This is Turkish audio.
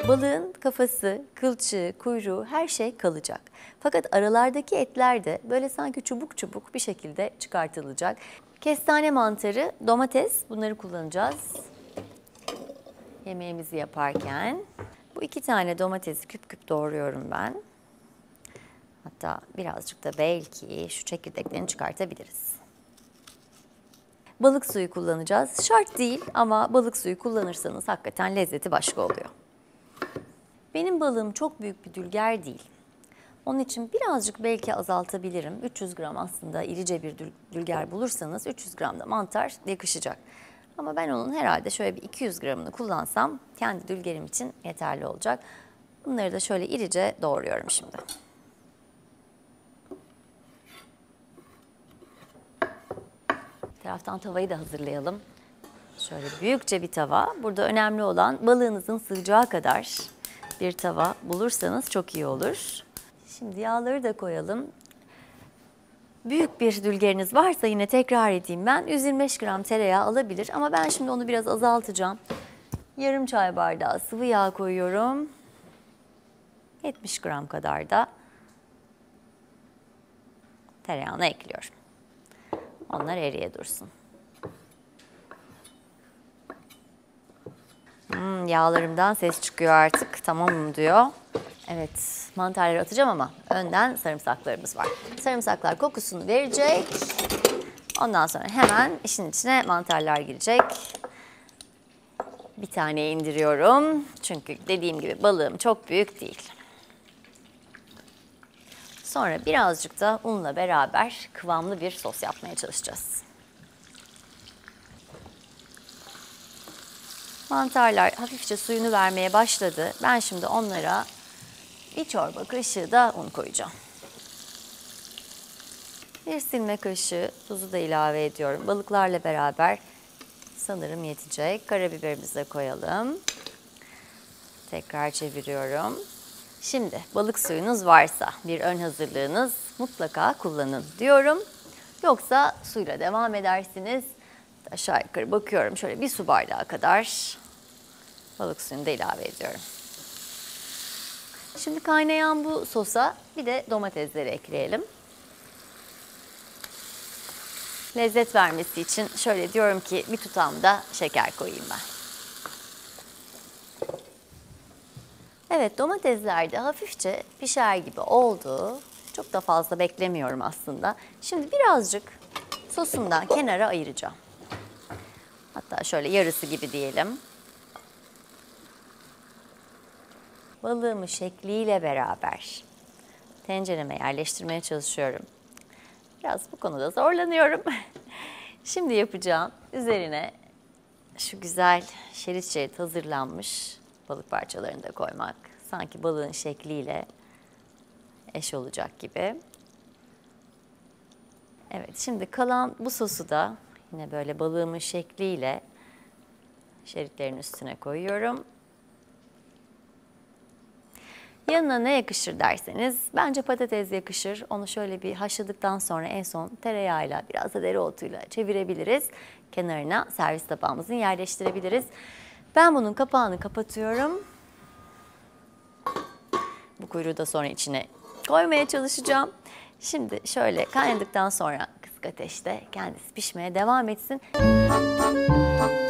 Balığın kafası, kılçığı, kuyruğu her şey kalacak. Fakat aralardaki etler de böyle sanki çubuk çubuk bir şekilde çıkartılacak. Kestane mantarı, domates bunları kullanacağız yemeğimizi yaparken. Bu 2 tane domatesi küp küp doğruyorum ben. Hatta birazcık da belki şu çekirdeklerini çıkartabiliriz. Balık suyu kullanacağız. Şart değil ama balık suyu kullanırsanız hakikaten lezzeti başka oluyor. Benim balığım çok büyük bir dülger değil. Onun için birazcık belki azaltabilirim. 300 gram aslında irice bir dülger bulursanız 300 gram da mantar yakışacak. Ama ben onun herhalde şöyle bir 200 gramını kullansam kendi dülgerim için yeterli olacak. Bunları da şöyle irice doğruyorum şimdi. Bir taraftan tavayı da hazırlayalım. Şöyle büyükçe bir tava. Burada önemli olan balığınızın sığacağı kadar bir tava bulursanız çok iyi olur. Şimdi yağları da koyalım. Büyük bir dülgeriniz varsa yine tekrar edeyim ben 125 gram tereyağı alabilir ama ben şimdi onu biraz azaltacağım. Yarım çay bardağı sıvı yağ koyuyorum. 70 gram kadar da tereyağını ekliyorum. Onlar eriye dursun. Yağlarımdan ses çıkıyor artık. Tamam diyor. Evet, mantarları atacağım ama önden sarımsaklarımız var. Sarımsaklar kokusunu verecek. Ondan sonra hemen işin içine mantarlar girecek. Bir tane indiriyorum. Çünkü dediğim gibi balığım çok büyük değil. Sonra birazcık da unla beraber kıvamlı bir sos yapmaya çalışacağız. Mantarlar hafifçe suyunu vermeye başladı. Ben şimdi onlara bir çorba kaşığı da un koyacağım. Bir silme kaşığı tuzu da ilave ediyorum. Balıklarla beraber sanırım yetecek. Karabiberimizi de koyalım. Tekrar çeviriyorum. Şimdi balık suyunuz varsa bir ön hazırlığınız mutlaka kullanın diyorum. Yoksa suyla devam edersiniz. Aşağı yukarı bakıyorum şöyle bir su bardağı kadar balık suyunu da ilave ediyorum. Şimdi kaynayan bu sosa bir de domatesleri ekleyelim. Lezzet vermesi için şöyle diyorum ki bir tutam da şeker koyayım ben. Evet, domatesler de hafifçe pişer gibi oldu. Çok da fazla beklemiyorum aslında. Şimdi birazcık sosumdan kenara ayıracağım. Hatta şöyle yarısı gibi diyelim. Balığımı şekliyle beraber tencereme yerleştirmeye çalışıyorum. Biraz bu konuda zorlanıyorum. Şimdi yapacağım. Üzerine şu güzel şerit şerit hazırlanmış balık parçalarını da koymak. Sanki balığın şekliyle eş olacak gibi. Evet, şimdi kalan bu sosu da yine böyle balığımın şekliyle şeritlerin üstüne koyuyorum. Yanına ne yakışır derseniz bence patates yakışır. Onu şöyle bir haşladıktan sonra en son tereyağıyla biraz da dereotuyla çevirebiliriz. Kenarına servis tabağımızı yerleştirebiliriz. Ben bunun kapağını kapatıyorum. Bu kuyruğu da sonra içine koymaya çalışacağım. Şimdi şöyle kaynadıktan sonra kısık ateşte kendisi pişmeye devam etsin.